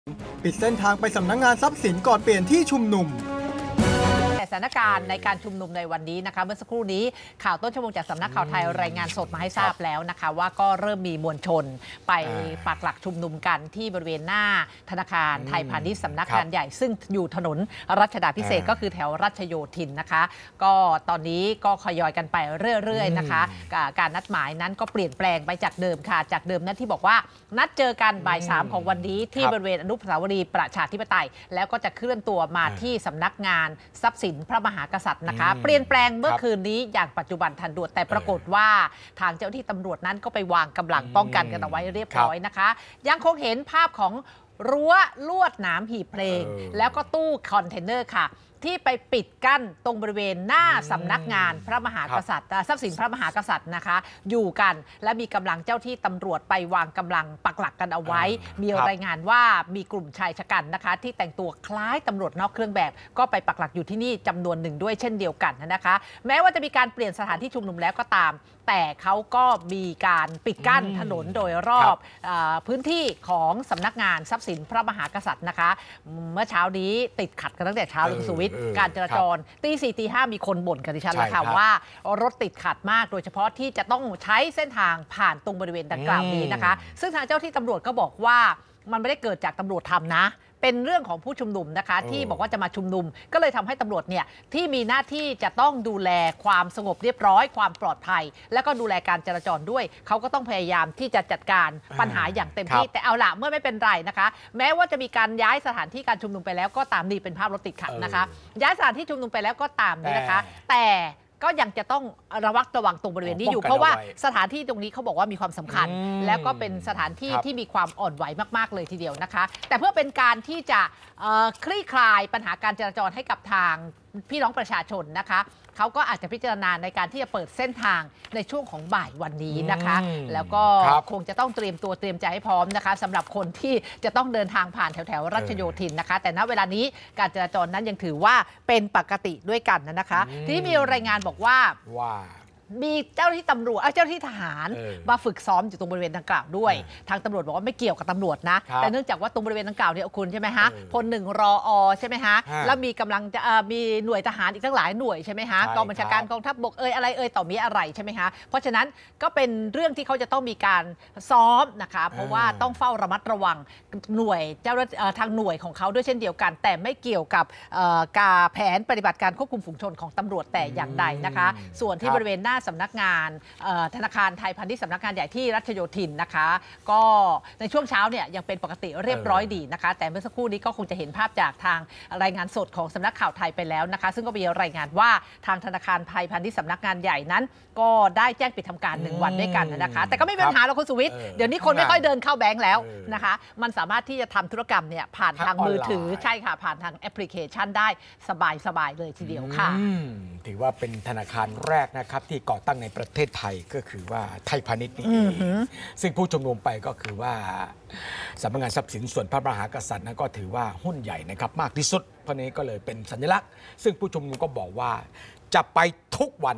ปิดเส้นทางไปสำนักงานทรัพย์สินก่อนเปลี่ยนที่ชุมนุมสถานการณ์ในการชุมนุมในวันนี้นะคะเมื่อสักครู่นี้ข่าวต้นชั่วโมงจากสำนักข่าวไทยรายงานสดมาให้ทราบแล้วนะคะว่าก็เริ่มมีมวลชนไปปักหลักชุมนุมกันที่บริเวณหน้าธนาคารไทยพาณิชย์สำนักงานใหญ่ซึ่งอยู่ถนนรัชดาภิเษกก็คือแถวรัชโยธินนะคะก็ตอนนี้ก็ทยอยกันไปเรื่อยๆนะคะการนัดหมายนั้นก็เปลี่ยนแปลงไปจากเดิมค่ะจากเดิมนั้นที่บอกว่านัดเจอกันบ่าย 3ของวันนี้ที่บริเวณอนุสาวรีย์ประชาธิปไตยแล้วก็จะเคลื่อนตัวมาที่สำนักงานทรัพย์สินพระมหากษัตริย์นะคะเปลี่ยนแปลงเมื่อคืนนี้อย่างปัจจุบันทันด่วนแต่ปรากฏว่าทางเจ้าหน้าที่ตำรวจนั้นก็ไปวางกำลังป้องกันกันเอาไว้เรียบร้อยนะคะยังคงเห็นภาพของรั้วลวดหนามหีบเพลงแล้วก็ตู้คอนเทนเนอร์ค่ะที่ไปปิดกั้นตรงบริเวณหน้าสำนักงานพระมหากษัตริย์ทรัพย์สินพระมหากษัตริย์นะคะอยู่กันและมีกำลังเจ้าที่ตำรวจไปวางกำลังปักหลักกันเอาไว้มีรายงานว่ามีกลุ่มชายชะกันนะคะที่แต่งตัวคล้ายตำรวจนอกเครื่องแบบก็ไปปักหลักอยู่ที่นี่จำนวนหนึ่งด้วยเช่นเดียวกันนะคะแม้ว่าจะมีการเปลี่ยนสถานที่ชุมนุมแล้วก็ตามแต่เขาก็มีการปิดกั้นถนนโดยรอบพื้นที่ของสำนักงานทรัพย์สินพระมหากษัตริย์นะคะเมื่อเช้านี้ติดขัดกันตั้งแต่เช้าเลยคุณสุวิทย์การจราจรตี 4 ตี 5มีคนบ่นกันดิฉันแล้วค่ะว่ารถติดขัดมากโดยเฉพาะที่จะต้องใช้เส้นทางผ่านตรงบริเวณดังกล่าวนี้นะคะซึ่งทางเจ้าที่ตำรวจก็บอกว่ามันไม่ได้เกิดจากตำรวจทำนะเป็นเรื่องของผู้ชุมนุมนะคะที่บอกว่าจะมาชุมนุมก็เลยทำให้ตำรวจเนี่ยที่มีหน้าที่จะต้องดูแลความสงบเรียบร้อยความปลอดภัยแล้วก็ดูแลการจราจรด้วยเขาก็ต้องพยายามที่จะจัดการปัญหาอย่างเต็มที่แต่เอาละเมื่อไม่เป็นไรนะคะแม้ว่าจะมีการย้ายสถานที่การชุมนุมไปแล้วก็ตามนี่เป็นภาพรถติดขัดนะคะย้ายสถานที่ชุมนุมไปแล้วก็ตามนี่นะคะแต่ก็ยังจะต้องระวังตรงบริเวณนี้อยู่เพราะว่าสถานที่ตรงนี้เขาบอกว่ามีความสำคัญแล้วก็เป็นสถานที่ที่มีความอ่อนไหวมากๆเลยทีเดียวนะคะแต่เพื่อเป็นการที่จะคลี่คลายปัญหาการจราจรให้กับทางพี่น้องประชาชนนะคะเขาก็อาจจะพิจารณาในการที่จะเปิดเส้นทางในช่วงของบ่ายวันนี้นะคะแล้วก็คงจะต้องเตรียมตัวเตรียมใจให้พร้อมนะคะสำหรับคนที่จะต้องเดินทางผ่านแถวรัชโยธินนะคะแต่ณเวลานี้การจราจรนั้นยังถือว่าเป็นปกติด้วยกันนะคะที่มีรายงานบอกว่ามีเจ้าหน้าที่ตำรวจเจ้าหน้าที่ทหารมาฝึกซ้อมอยู่ตรงบริเวณดังกล่าวด้วยทางตำรวจบอกว่าไม่เกี่ยวกับตำรวจนะแต่เนื่องจากว่าตรงบริเวณดังกล่าวเนี่ยคุณใช่ไหมฮะพล1รอใช่ไหมฮะแล้วมีกำลังจะมีหน่วยทหารอีกตั้งหลายหน่วยใช่ไหมฮะกองบัญชาการกองทัพบกอะไรต่อมีอะไรใช่ไหมฮะเพราะฉะนั้นก็เป็นเรื่องที่เขาจะต้องมีการซ้อมนะคะเพราะว่าต้องเฝ้าระมัดระวังหน่วยเจ้าทางหน่วยของเขาด้วยเช่นเดียวกันแต่ไม่เกี่ยวกับการแผนปฏิบัติการควบคุมฝูงชนของตำรวจแต่อย่างใดนะคะส่วนที่บริเวณหน้าสำนักงานธนาคารไทยพาณิชย์สำนักงานใหญ่ที่รัชโยธินนะคะก็ในช่วงเช้าเนี่ยยังเป็นปกติเรียบร้อยดีนะคะแต่เมื่อสักครู่นี้ก็คงจะเห็นภาพจากทางรายงานสดของสำนักข่าวไทยไปแล้วนะคะซึ่งก็มีรายงานว่าทางธนาคารไทยพาณิชย์สำนักงานใหญ่นั้นก็ได้แจ้งปิดทำการ1วันด้วยกันนะคะแต่ก็ไม่มีปัญหาหรอกคุณสุวิทย์เดี๋ยวนี้คนไม่ค่อยเดินเข้าแบงก์แล้วนะคะมันสามารถที่จะทำธุรกรรมเนี่ยผ่านทางมือถือใช่ค่ะผ่านทางแอปพลิเคชันได้สบายเลยทีเดียวค่ะถือว่าเป็นธนาคารแรกนะครับที่ก่อตั้งในประเทศไทยก็คือว่าไทยพาณิชย์นี่ซึ่งผู้ชุมนุมไปก็คือว่าสำนักงานทรัพย์สินส่วนพระมหากษัตริย์นั้นก็ถือว่าหุ้นใหญ่นะครับมากที่สุดเพราะนี้ก็เลยเป็นสัญลักษณ์ซึ่งผู้ชุมนุมก็บอกว่าจะไปทุกวัน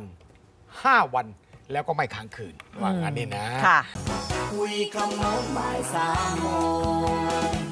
5 วันแล้วก็ไม่ค้างคืนว่างั้นนี่นะคุยคำโน้นบ่าย3 โมง